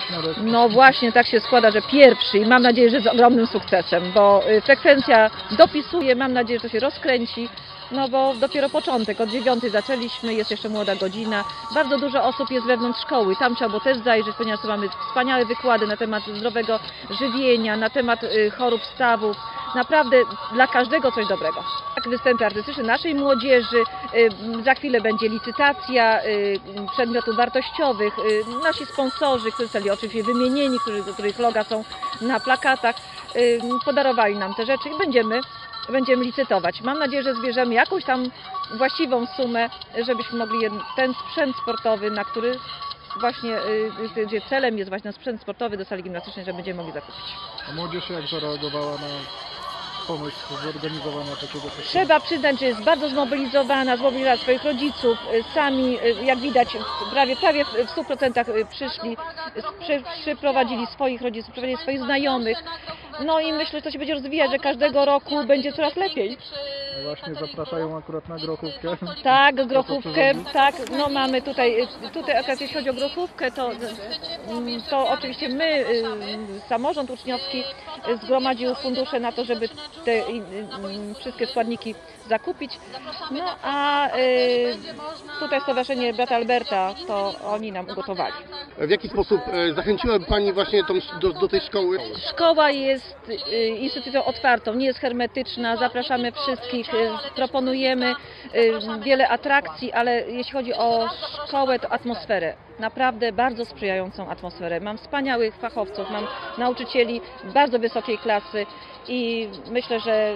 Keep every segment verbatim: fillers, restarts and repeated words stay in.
No właśnie, tak się składa, że pierwszy i mam nadzieję, że z ogromnym sukcesem, bo frekwencja dopisuje, mam nadzieję, że to się rozkręci. No bo dopiero początek, od dziewiątej zaczęliśmy, jest jeszcze młoda godzina. Bardzo dużo osób jest wewnątrz szkoły, tam trzeba było też zajrzeć, ponieważ mamy wspaniałe wykłady na temat zdrowego żywienia, na temat chorób stawów. Naprawdę dla każdego coś dobrego. Tak, występy artystyczne naszej młodzieży, za chwilę będzie licytacja przedmiotów wartościowych. Nasi sponsorzy, którzy zostali oczywiście wymienieni, którzy, których loga są na plakatach, podarowali nam te rzeczy i będziemy Będziemy licytować. Mam nadzieję, że zbierzemy jakąś tam właściwą sumę, żebyśmy mogli ten sprzęt sportowy, na który właśnie, gdzie celem jest właśnie sprzęt sportowy do sali gimnastycznej, że będziemy mogli zakupić. A młodzież jak zareagowała na pomysł zorganizowania takiego festiwalu? Trzeba przyznać, że jest bardzo zmobilizowana, zmobilizowała swoich rodziców. Sami, jak widać, prawie, prawie w stu procentach przyszli, przy, przyprowadzili swoich rodziców, przyprowadzili swoich znajomych. No i myślę, że to się będzie rozwijać, że każdego roku będzie coraz lepiej. No właśnie zapraszają akurat na grochówkę. Tak, grochówkę, tak, no mamy tutaj, tutaj akurat jeśli chodzi o grochówkę, to, to oczywiście my, samorząd uczniowski zgromadził fundusze na to, żeby te wszystkie składniki zakupić. No a tutaj Stowarzyszenie Brata Alberta, to oni nam ugotowali. W jaki sposób zachęciłaby Pani właśnie tą, do, do tej szkoły? Szkoła jest instytucją otwartą, nie jest hermetyczna, zapraszamy wszystkich, proponujemy wiele atrakcji, ale jeśli chodzi o szkołę, to atmosferę, naprawdę bardzo sprzyjającą atmosferę. Mam wspaniałych fachowców, mam nauczycieli bardzo wysokiej klasy i myślę, że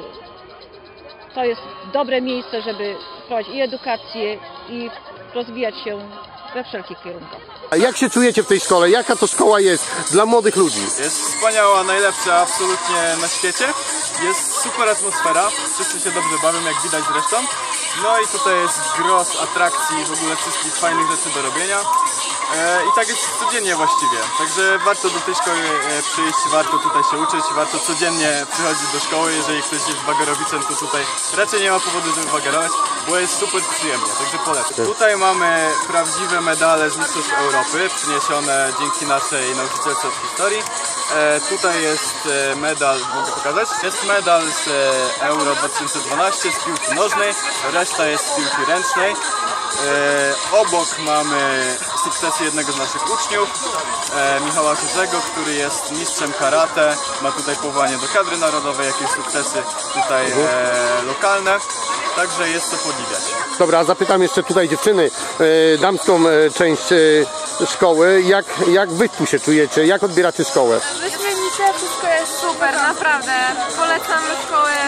to jest dobre miejsce, żeby prowadzić i edukację, i rozwijać się we wszelkich kierunkach. A jak się czujecie w tej szkole? Jaka to szkoła jest dla młodych ludzi? Jest wspaniała, najlepsza absolutnie na świecie. Jest super atmosfera, wszyscy się dobrze bawią, jak widać zresztą. No i tutaj jest gros atrakcji, w ogóle wszystkich fajnych rzeczy do robienia. I tak jest codziennie właściwie, także warto do tej szkoły przyjść, warto tutaj się uczyć, warto codziennie przychodzić do szkoły. Jeżeli ktoś jest wagorowiczem, to tutaj raczej nie ma powodu, żeby wagerować, bo jest super przyjemnie, także polecam. Tutaj mamy prawdziwe medale z Mistrzostw Europy, przyniesione dzięki naszej nauczycielce od historii. E, tutaj jest medal, mogę pokazać, jest medal z Euro dwa tysiące dwanaście z piłki nożnej, reszta jest z piłki ręcznej. E, obok mamy sukcesy jednego z naszych uczniów, e, Michała Chyrzego, który jest mistrzem karate, ma tutaj powołanie do kadry narodowej, jakieś sukcesy tutaj e, lokalne, także jest to podziwiać. Dobra, zapytam jeszcze tutaj dziewczyny, e, damską e, część e, szkoły, jak, jak wy tu się czujecie, jak odbieracie szkołę? Wyśmienicie, wszystko jest super, naprawdę. Polecamy szkołę